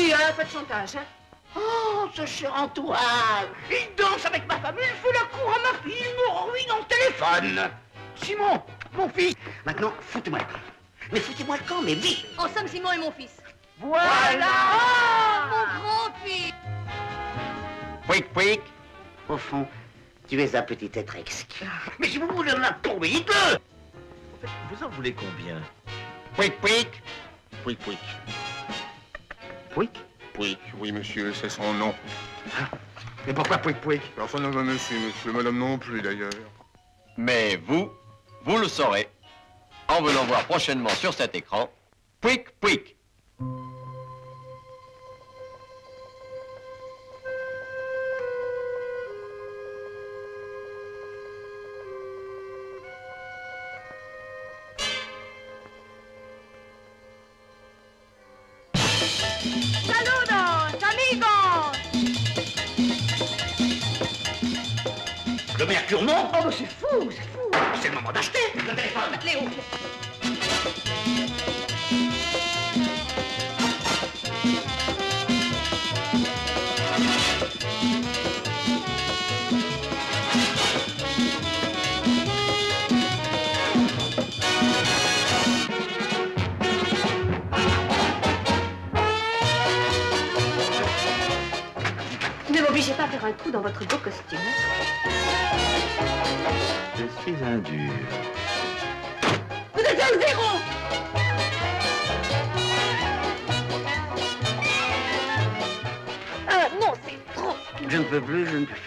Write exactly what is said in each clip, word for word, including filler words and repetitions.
dit, hein, pas de chantage, hein. Oh, ce cher Antoine. Il danse avec ma femme, il fait la cour à ma fille, il me ruine en téléphone. Simon, mon fils. Maintenant, foutez-moi le camp. Mais foutez-moi le camp, mais vite. En somme, Simon est mon fils. Voilà. Oh, mon grand-fils. Pouic, pouic. Au fond, tu es un petit être exquis. Mais si vous voulez en tomber, dites-le. En fait, vous en voulez combien? Pouic, pouic. Pouic, pouic. Pouic? Pouic, oui, monsieur, c'est son nom. Mais pourquoi pouic, pouic? Personne ne veut monsieur, monsieur, madame non plus, d'ailleurs. Mais vous, vous le saurez en venant voir prochainement sur cet écran Pouic Pouic. Saludos, amigos. Le mercure monte. Oh, mais c'est fou, c'est fou. C'est le moment d'acheter le téléphone. Léo. Ne m'obligez pas à faire un coup dans votre beau costume. Je suis un dur. Vous êtes un zéro. Ah non, c'est trop. Je ne peux plus, je ne peux plus.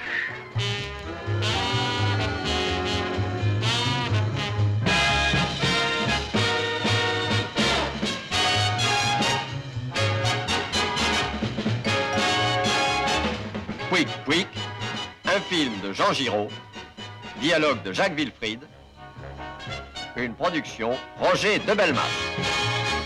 Pouic Pouic, un film de Jean Giraud, dialogue de Jacques Wilfried, une production Roger de Belmas.